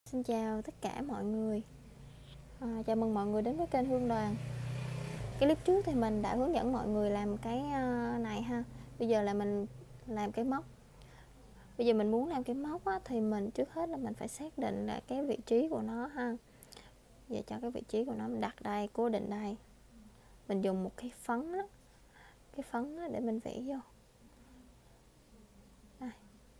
Xin chào tất cả mọi người. Chào mừng mọi người đến với kênh Hương Đoàn. Cái clip trước thì mình đã hướng dẫn mọi người làm cái này ha. Bây giờ là mình làm cái móc. Bây giờ mình muốn làm cái móc á, thì mình trước hết là mình phải xác định là cái vị trí của nó ha. Giờ cho cái vị trí của nó mình đặt đây, cố định đây. Mình dùng một cái phấn á, để mình vẽ vô. Đây.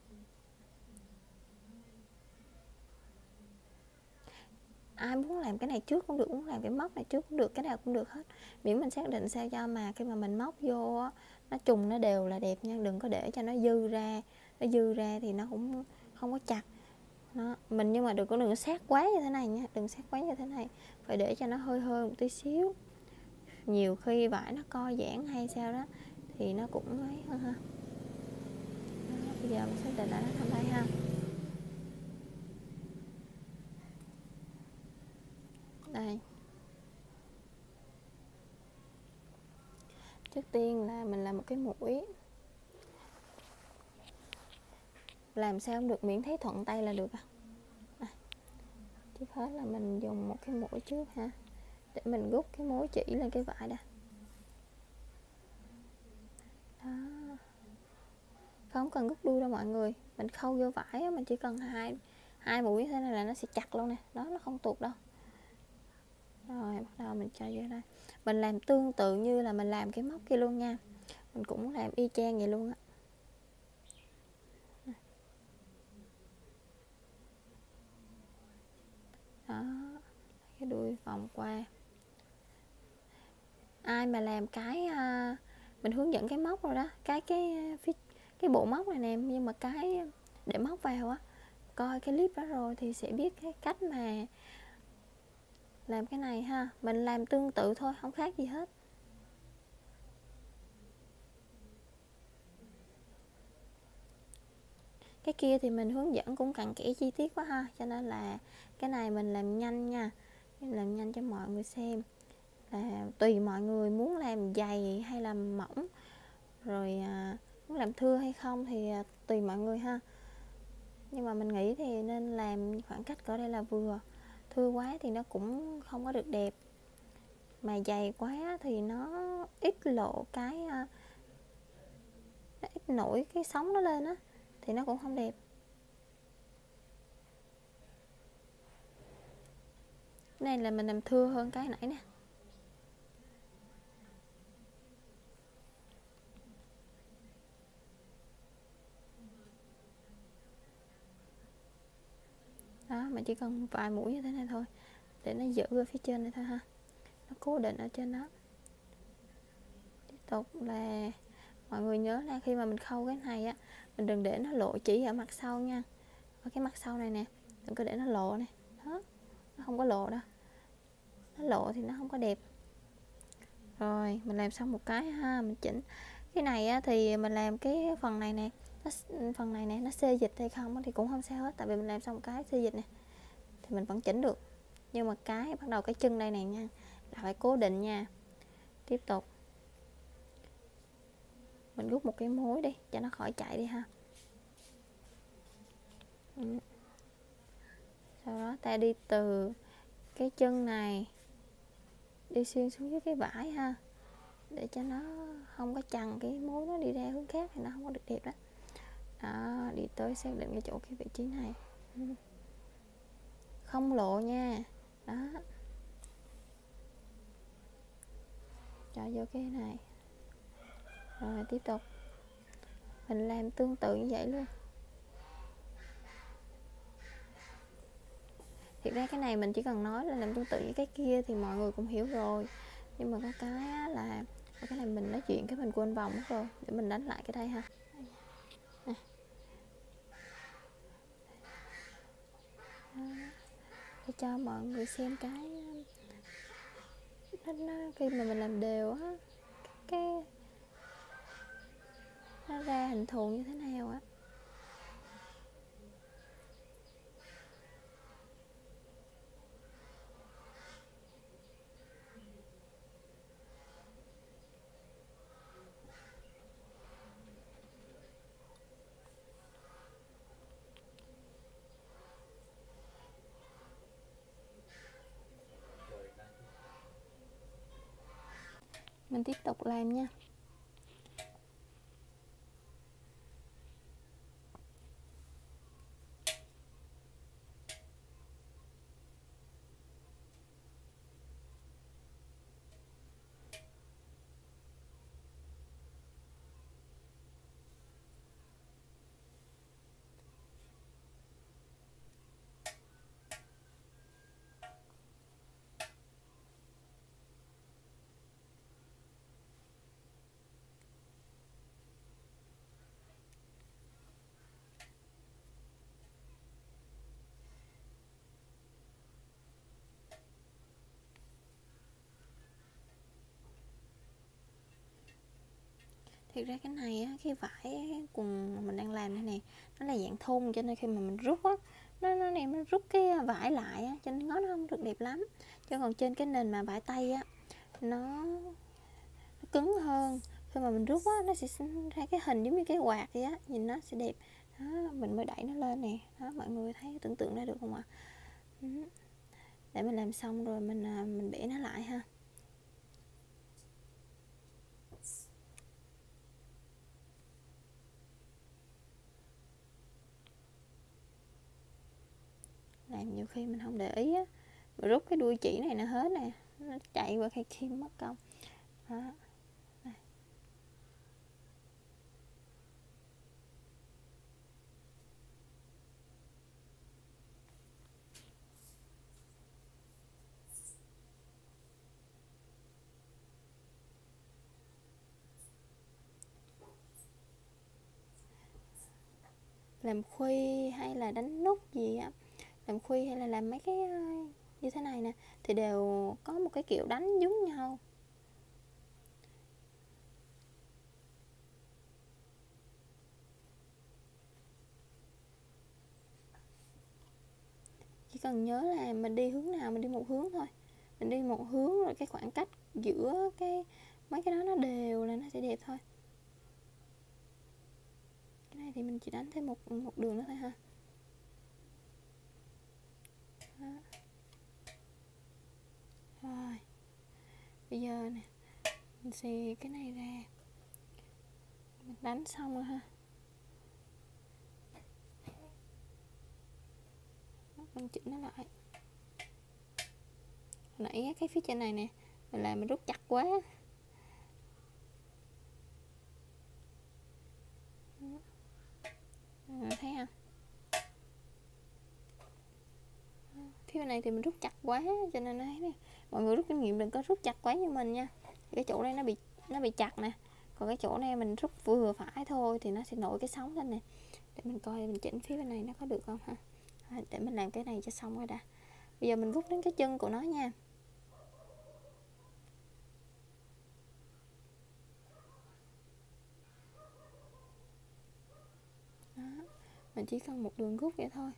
Ai muốn làm cái này trước cũng được, muốn làm cái móc này trước cũng được, cái nào cũng được hết, miễn mình xác định sao cho mà khi mà mình móc vô á, nó trùng nó đều là đẹp nha, đừng có để cho nó dư ra thì nó cũng không có chặt nó mình, nhưng mà đừng có sát quá như thế này nha, đừng sát quá như thế này, phải để cho nó hơi một tí xíu, nhiều khi vải nó co giãn hay sao đó thì nó cũng ấy hơn ha. Đó, bây giờ mình xác định là nó nằm đây ha. Đây, trước tiên là mình làm một cái mũi, làm sao cũng được miễn thấy thuận tay là được. Trước hết là mình dùng một cái mũi trước ha, để mình gút cái mối chỉ lên cái vải đây. Đó, không cần gút đuôi đâu mọi người, mình khâu vô vải á, mình chỉ cần hai mũi thế này là nó sẽ chặt luôn nè, đó, nó không tuột đâu. Rồi bắt đầu mình cho vô đây, mình làm tương tự như là mình làm cái móc kia luôn nha, mình cũng làm y chang vậy luôn á. Đó, cái đuôi vòng qua. Ai mà làm cái mình hướng dẫn cái móc rồi đó, cái bộ móc này nè, nhưng mà cái để móc vào á, coi cái clip đó rồi thì sẽ biết cái cách mà làm cái này ha. Mình làm tương tự thôi, không khác gì hết. Cái kia thì mình hướng dẫn cũng cặn kẽ chi tiết quá ha, cho nên là cái này mình làm nhanh nha, làm nhanh cho mọi người xem, là tùy mọi người muốn làm dày hay làm mỏng, rồi muốn làm thưa hay không thì tùy mọi người ha. Nhưng mà mình nghĩ thì nên làm khoảng cách cỡ đây là vừa, thưa quá thì nó cũng không có được đẹp, mà dày quá thì nó ít lộ cái nó ít nổi cái sóng nó lên á, thì nó cũng không đẹp. Cái này là mình làm thưa hơn cái nãy nè. Đó, mình chỉ cần vài mũi như thế này thôi, để nó giữ ở phía trên này thôi ha, nó cố định ở trên đó. Tiếp tục là mọi người nhớ là khi mà mình khâu cái này á, mình đừng để nó lộ chỉ ở mặt sau nha, ở cái mặt sau này nè, đừng có để nó lộ nè, đó, nó không có lộ đâu, nó lộ thì nó không có đẹp. Rồi mình làm xong một cái ha, mình chỉnh cái này á, thì mình làm cái phần này nè, phần này nè nó xê dịch hay không thì cũng không sao hết, tại vì mình làm xong một cái xê dịch nè thì mình vẫn chỉnh được, nhưng mà cái bắt đầu cái chân đây này nha là phải cố định nha. Tiếp tục mình rút một cái mối đi cho nó khỏi chạy đi ha. Sau đó ta đi từ cái chân này đi xuyên xuống dưới cái vải ha, để cho nó không có chằng cái mối nó đi ra hướng khác thì nó không có được đẹp đó. Đó, đi tới xác định cái chỗ cái vị trí này, không lộ nha. Đó, cho vô cái này, rồi tiếp tục mình làm tương tự như vậy luôn. Thực ra cái này mình chỉ cần nói là làm tương tự với cái kia thì mọi người cũng hiểu rồi, nhưng mà có cái là cái này mình nói chuyện cái mình quên vòng mất rồi, để mình đánh lại cái đây ha. Để cho mọi người xem cái nó khi mà mình làm đều á, cái nó ra hình thù như thế nào á. Mình tiếp tục làm nha. Thực ra cái này á, cái vải quần mà mình đang làm đây nè, nó là dạng thun, cho nên khi mà mình rút á, nó rút cái vải lại á, cho nên ngó nó không được đẹp lắm. Chứ còn trên cái nền mà vải tây á, nó cứng hơn, khi mà mình rút á, nó sẽ sinh ra cái hình giống như cái quạt vậy á, nhìn nó sẽ đẹp. Đó, mình mới đẩy nó lên nè, đó, mọi người thấy tưởng tượng ra được không ạ? Để mình làm xong rồi mình bẻ nó lại ha. Làm nhiều khi mình không để ý á, mình rút cái đuôi chỉ này nó hết nè, nó chạy qua cây kim mất công. Đó. Đây. Làm khuy hay là đánh nút gì á, làm khuy hay là làm mấy cái như thế này nè, thì đều có một cái kiểu đánh giống nhau. Chỉ cần nhớ là mình đi hướng nào mình đi một hướng thôi, mình đi một hướng rồi cái khoảng cách giữa cái mấy cái đó nó đều là nó sẽ đẹp thôi. Cái này thì mình chỉ đánh thêm một đường nữa thôi ha. Đó. Rồi bây giờ nè, mình xì cái này ra, mình đánh xong rồi ha, mình chỉnh nó lại. Hồi nãy cái phía trên này nè, mình làm mình rút chặt quá. Thấy không? Phía bên này thì mình rút chặt quá, cho nên thấy nè, mọi người rút kinh nghiệm đừng có rút chặt quá như mình nha. Cái chỗ đây nó bị chặt nè, còn cái chỗ này mình rút vừa phải thôi thì nó sẽ nổi cái sóng lên nè. Để mình coi mình chỉnh phía bên này nó có được không ha. Để mình làm cái này cho xong rồi đã. Bây giờ mình rút đến cái chân của nó nha. Đó. Mình chỉ cần một đường rút vậy thôi.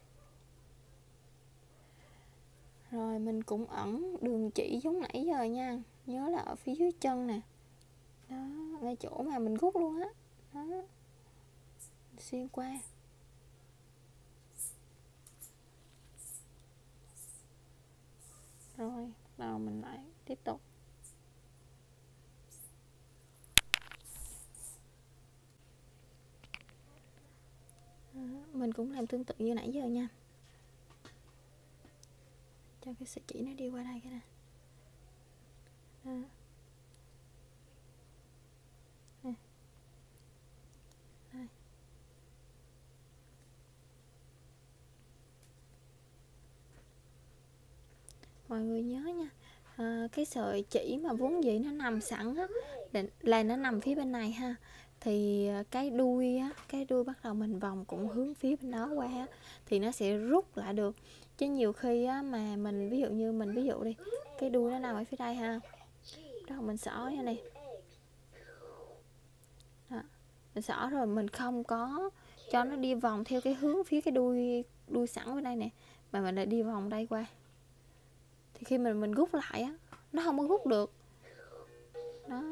Rồi mình cũng ẩn đường chỉ giống nãy giờ nha, nhớ là ở phía dưới chân nè. Đó, ngay chỗ mà mình rút luôn á. Đó. Xuyên qua. Rồi, đầu mình lại tiếp tục. Đó, mình cũng làm tương tự như nãy giờ nha. Cho cái sợi chỉ nó đi qua đây cái nè. Đó. Đây. Đây. Mọi người nhớ nha, cái sợi chỉ mà vốn dĩ nó nằm sẵn á, là nó nằm phía bên này ha, thì cái đuôi bắt đầu mình vòng cũng hướng phía bên đó qua á, thì nó sẽ rút lại được. Chứ nhiều khi á, mà mình ví dụ đi, cái đuôi nó nằm ở phía đây ha, đó mình xỏ nha này, đó, mình xỏ rồi mình không có cho nó đi vòng theo cái hướng phía cái đuôi sẵn ở đây nè, mà mình lại đi vòng đây qua, thì khi mình rút lại á, nó không có rút được. Đó.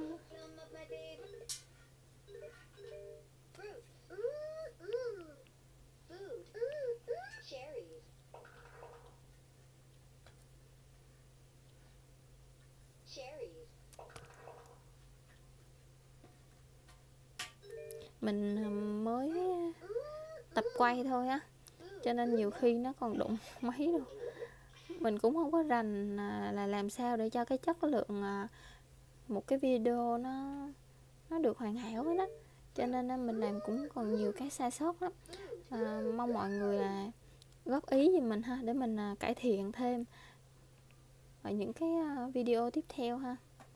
mình mới tập quay thôi á, cho nên nhiều khi nó còn đụng máy đâu. Mình cũng không có rành là làm sao để cho cái chất lượng một cái video nó được hoàn hảo hết á, cho nên mình làm cũng còn nhiều cái sai sót lắm. Mong mọi người là góp ý giùm mình ha, để mình cải thiện thêm ở những cái video tiếp theo ha.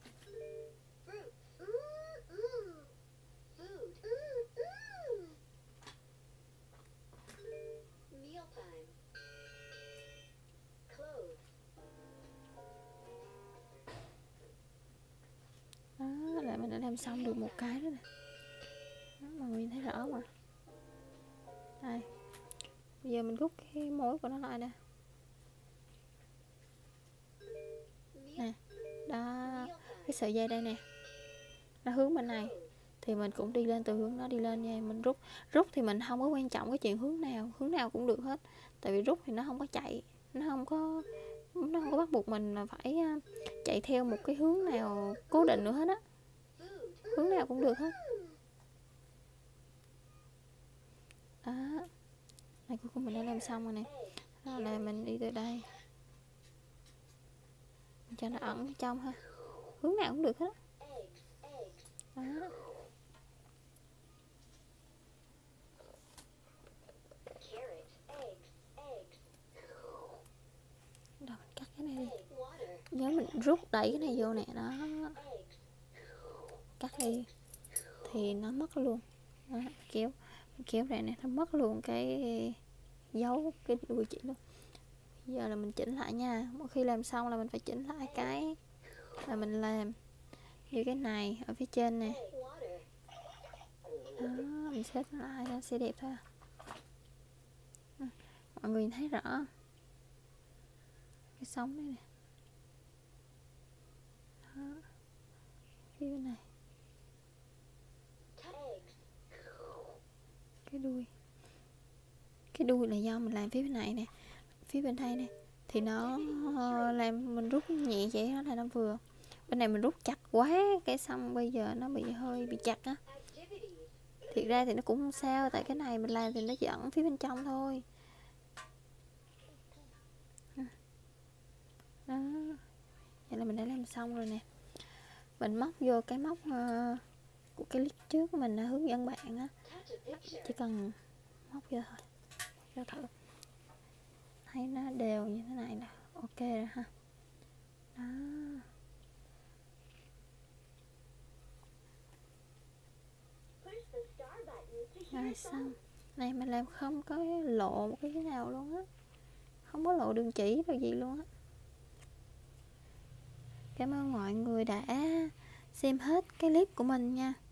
Đó là mình đã làm xong được một cái đó nè. Đó, mọi người thấy rõ mà. Đây, bây giờ mình rút cái mối của nó lại nè. Nè, đó, cái sợi dây đây nè, nó hướng bên này thì mình cũng đi lên từ hướng đó đi lên nha. Mình rút thì mình không có quan trọng cái chuyện hướng nào cũng được hết, tại vì rút thì nó không có chạy, nó không có bắt buộc mình là phải chạy theo một cái hướng nào cố định nữa hết á, hướng nào cũng được hết. Đó, này cuối cùng mình đã làm xong rồi nè. Đó là mình đi từ đây cho nó ẩn trong ha, hướng nào cũng được hết. Đó. Rồi mình cắt cái này đi, nhớ mình rút đẩy cái này vô nè, đó, cắt đi thì nó mất luôn. Đó, kéo này nè, nó mất luôn cái dấu cái đuôi chỉ luôn. Bây giờ là mình chỉnh lại nha. Mỗi khi làm xong là mình phải chỉnh lại cái là mình làm như cái này ở phía trên nè. Đó, mình xếp lại nó sẽ đẹp thôi. Mọi người thấy rõ cái sống đây nè. Đó, phía bên này cái đuôi là do mình làm phía bên này nè, phía bên đây nè thì nó làm mình rút nhẹ vậy đó là nó vừa. Bên này mình rút chặt quá cái xong bây giờ nó hơi bị chặt á. Thiệt ra thì nó cũng không sao, tại cái này mình làm thì nó chỉ ẩn phía bên trong thôi. Đó, vậy là mình đã làm xong rồi nè. Mình móc vô cái móc của cái clip trước mình đã hướng dẫn bạn á, chỉ cần móc vô thôi, cho thử thấy nó đều như thế này là ok rồi ha. Đó, rồi xong này mình làm không có lộ một cái nào luôn á, không có lộ đường chỉ rồi gì luôn á. Cảm ơn mọi người đã xem hết cái clip của mình nha.